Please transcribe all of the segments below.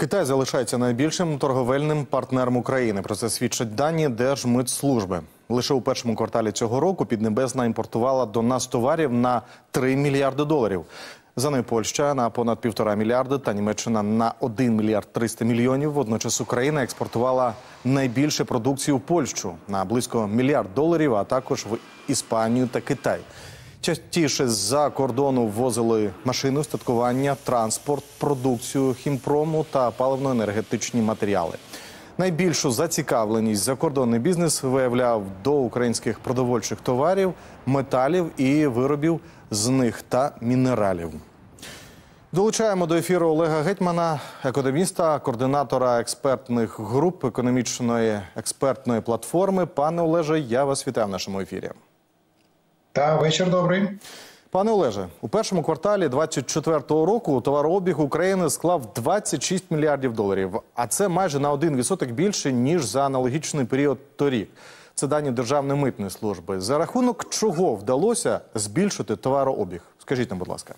Китай залишається найбільшим торговельним партнером України. Про це свідчать дані Держмитслужби. Лише у першому кварталі цього року Піднебесна імпортувала до нас товарів на 3 мільярди доларів. За нею Польща на понад 1,5 мільярди та Німеччина на 1 мільярд 300 мільйонів. Водночас Україна експортувала найбільше продукції в Польщу на близько $1 мільярд, а також в Іспанію та Китай. Частіше з-за кордону ввозили машини, устаткування, транспорт, продукцію хімпрому та паливно-енергетичні матеріали. Найбільшу зацікавленість закордонний бізнес виявляв до українських продовольчих товарів, металів і виробів з них та мінералів. Долучаємо до ефіру Олега Гетьмана, економіста, координатора експертних груп економічної експертної платформи. Пане Олеже, я вас вітаю в нашому ефірі. Та, вечір добрий. Пане Олеже, у першому кварталі 2024 року товарообіг України склав 26 мільярдів доларів, а це майже на 1% більше, ніж за аналогічний період торік. Це дані Державної митної служби. За рахунок чого вдалося збільшити товарообіг? Скажіть нам, будь ласка.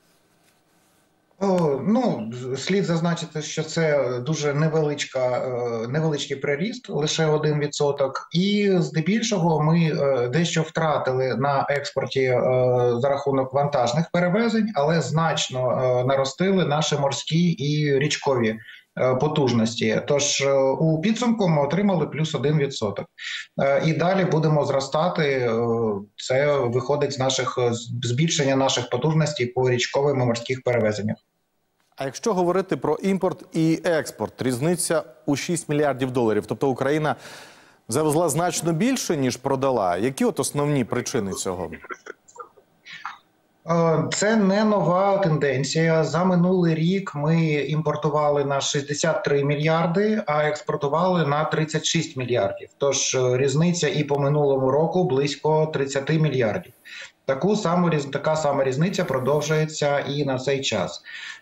Слід зазначити, що це дуже невеличкий приріст, лише 1%. І здебільшого ми дещо втратили на експорті за рахунок вантажних перевезень, але значно наростили наші морські і річкові потужності. Тож у підсумку ми отримали плюс 1%. І далі будемо зростати. Це виходить з збільшення наших потужностей по річковим і морських перевезеннях. А якщо говорити про імпорт і експорт, різниця у 6 мільярдів доларів. Тобто Україна завезла значно більше, ніж продала. Які от основні причини цього? Це не нова тенденція. За минулий рік ми імпортували на 63 мільярди, а експортували на 36 мільярдів. Тож різниця і по минулому року близько 30 мільярдів. Така сама різниця продовжується і на цей час.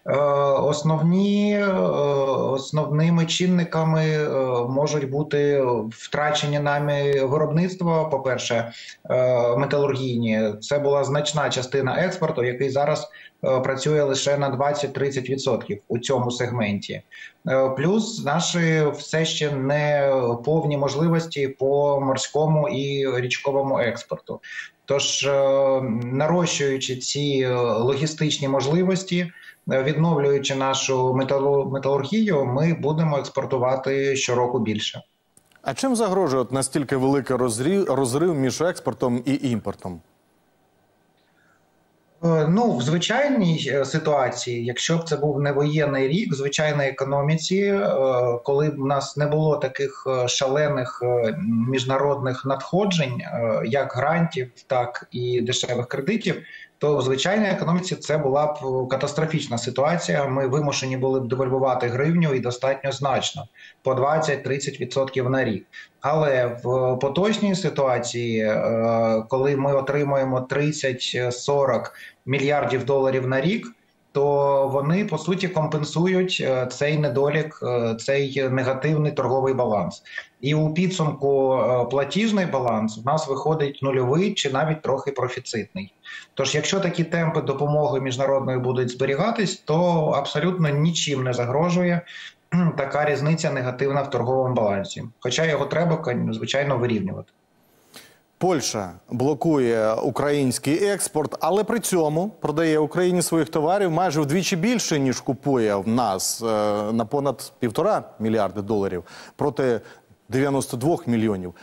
Основними чинниками можуть бути втрачені нами виробництва, по-перше, металургійні. Це була значна частина експорту, який зараз працює лише на 20-30% у цьому сегменті. Плюс наші все ще не повні можливості по морському і річковому експорту. Тож, нарощуючи ці логістичні можливості, відновлюючи нашу металургію, ми будемо експортувати щороку більше. А чим загрожує настільки великий розрив між експортом і імпортом? В звичайній ситуації, якщо б це був не воєнний рік, в звичайній економіці, коли б у нас не було таких шалених міжнародних надходжень, як грантів, так і дешевих кредитів, то в звичайній економіці це була б катастрофічна ситуація. Ми вимушені були б девальвувати гривню і достатньо значно, по 20-30% на рік. Але в поточній ситуації, коли ми отримуємо 30-40 мільярдів доларів на рік, то вони, по суті, компенсують цей недолік, цей негативний торговий баланс. І у підсумку платіжний баланс у нас виходить нульовий чи навіть трохи профіцитний. Тож, якщо такі темпи допомоги міжнародної будуть зберігатись, то абсолютно нічим не загрожує така різниця негативна в торговому балансі. Хоча його треба, звичайно, вирівнювати. Польща блокує український експорт, але при цьому продає Україні своїх товарів майже вдвічі більше, ніж купує в нас, на понад 1,5 мільярди доларів проти 92 мільйонів.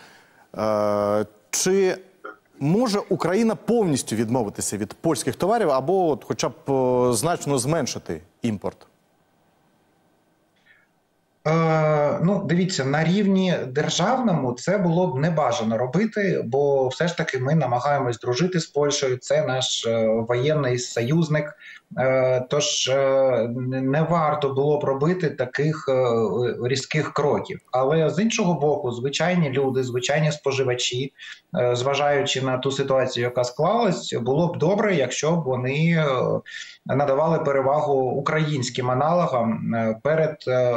Чи може Україна повністю відмовитися від польських товарів або хоча б значно зменшити імпорт? Дивіться, на рівні державному це було б небажано робити, бо все ж таки ми намагаємось дружити з Польщею, це наш воєнний союзник, тож не варто було б робити таких різких кроків. Але з іншого боку, звичайні люди, звичайні споживачі, зважаючи на ту ситуацію, яка склалась, було б добре, якщо б вони надавали перевагу українським аналогам перед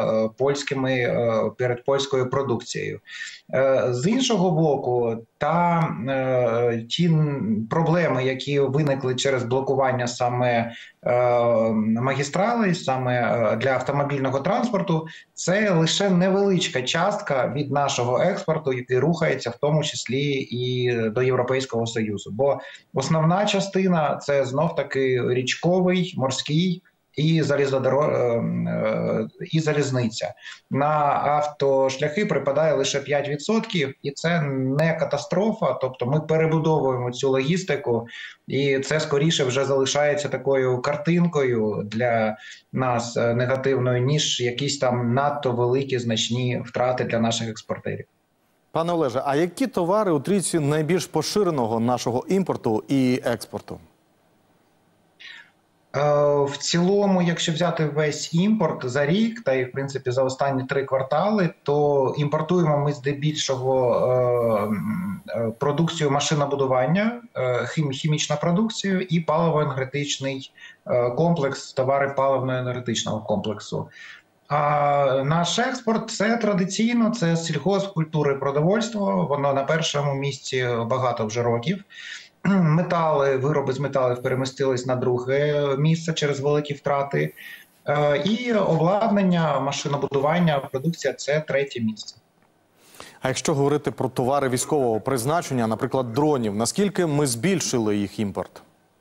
польською продукцією. З іншого боку, ті проблеми, які виникли через блокування саме магістралей, саме для автомобільного транспорту, це лише невеличка частка від нашого експорту, який рухається в тому числі і до Європейського Союзу. Бо основна частина – це знов-таки річковий, морський і залізниця. На автошляхи припадає лише 5%, і це не катастрофа, тобто ми перебудовуємо цю логістику, і це скоріше вже залишається такою картинкою для нас негативною, ніж якісь там надто великі значні втрати для наших експортерів. Пане Олеже, а які товари у трійці найбільш поширеного нашого імпорту і експорту? В цілому, якщо взяти весь імпорт за рік, та і в принципі за останні 3 квартали, то імпортуємо ми здебільшого продукцію машинобудування, хімічну продукцію і паливо-енергетичний комплекс, товари паливно-енергетичного комплексу. А наш експорт – це традиційно, це сільгоспкультури і продовольство, воно на першому місці багато вже років. Метали, вироби з металів перемістились на друге місце через великі втрати. І обладнання, машинобудування, продукція – це третє місце. А якщо говорити про товари військового призначення, наприклад, дронів, наскільки ми збільшили їх імпорт?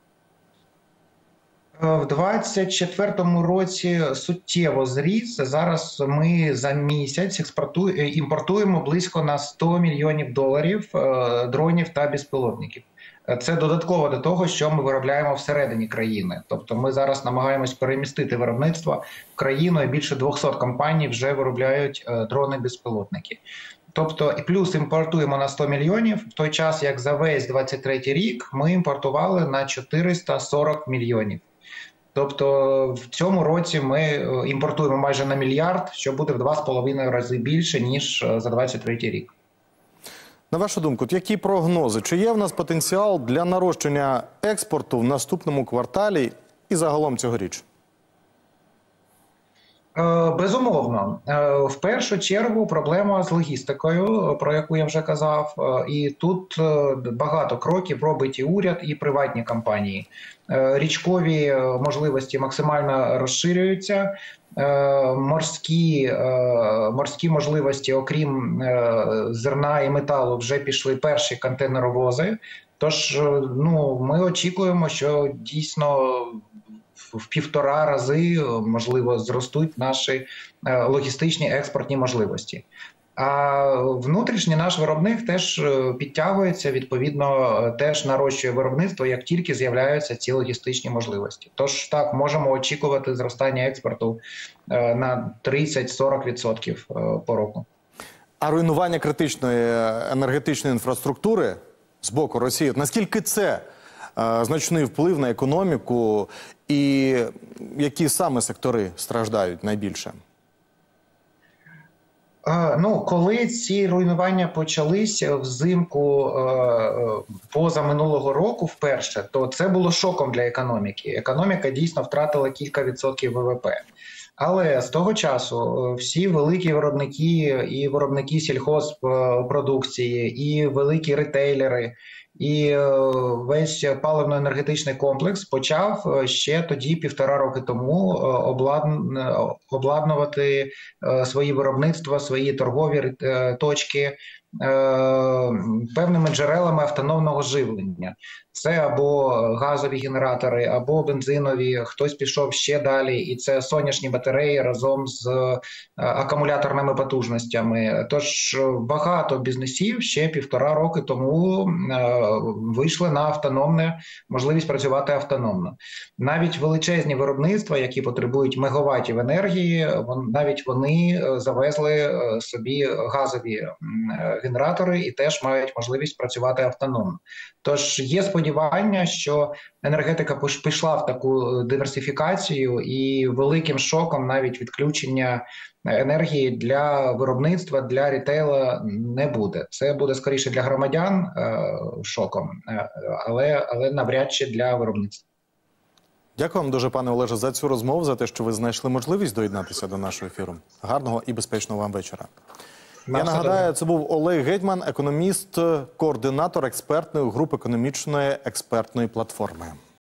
В 2024 році суттєво зріс. Зараз ми за місяць імпортуємо близько на $100 мільйонів дронів та безпілотників. Це додатково до того, що ми виробляємо всередині країни. Тобто ми зараз намагаємось перемістити виробництво в країну, і більше 200 компаній вже виробляють дрони-безпілотники. Тобто, і плюс імпортуємо на 100 мільйонів, в той час, як за весь 23 рік ми імпортували на 440 мільйонів. Тобто в цьому році ми імпортуємо майже на $1 мільярд, що буде в 2,5 рази більше, ніж за 23 рік. На вашу думку, які прогнози? Чи є в нас потенціал для нарощення експорту в наступному кварталі і загалом цьогоріч? Безумовно. В першу чергу проблема з логістикою, про яку я вже казав. І тут багато кроків робить і уряд, і приватні компанії. Річкові можливості максимально розширюються. Морські можливості, окрім зерна і металу, вже пішли перші контейнеровози. Тож ми очікуємо, що дійсно в 1,5 рази, можливо, зростуть наші логістичні експортні можливості. А внутрішній наш виробник теж підтягується, відповідно, теж нарощує виробництво, як тільки з'являються ці логістичні можливості. Тож так, можемо очікувати зростання експорту на 30-40% по року. А руйнування критичної енергетичної інфраструктури з боку Росії, наскільки це значний вплив на економіку і які саме сектори страждають найбільше? Коли ці руйнування почалися взимку позаминулого року вперше, то це було шоком для економіки. Економіка дійсно втратила кілька відсотків ВВП. Але з того часу всі великі виробники, і виробники сільхозпродукції, і великі ретейлери, і весь паливно-енергетичний комплекс почав ще тоді, 1,5 роки тому, обладнувати свої виробництва, свої торгові точки певними джерелами автономного живлення. Це або газові генератори, або бензинові, хтось пішов ще далі, і це сонячні батареї разом з акумуляторними потужностями. Тож багато бізнесів ще 1,5 роки тому вийшли на автономне, можливість працювати автономно. Навіть величезні виробництва, які потребують мегаваттів енергії, навіть вони завезли собі газові генератори і теж мають можливість працювати автономно. Тож є сподівання, що енергетика пішла в таку диверсифікацію, і великим шоком навіть відключення енергії для виробництва, для рітейла не буде. Це буде скоріше для громадян шоком, але навряд чи для виробництва. Дякую вам дуже, пане Олеже, за цю розмову, за те, що ви знайшли можливість доєднатися до нашого ефіру. Гарного і безпечного вам вечора. Я нагадаю, це був Олег Гетьман, економіст, координатор експертної групи економічної експертної платформи.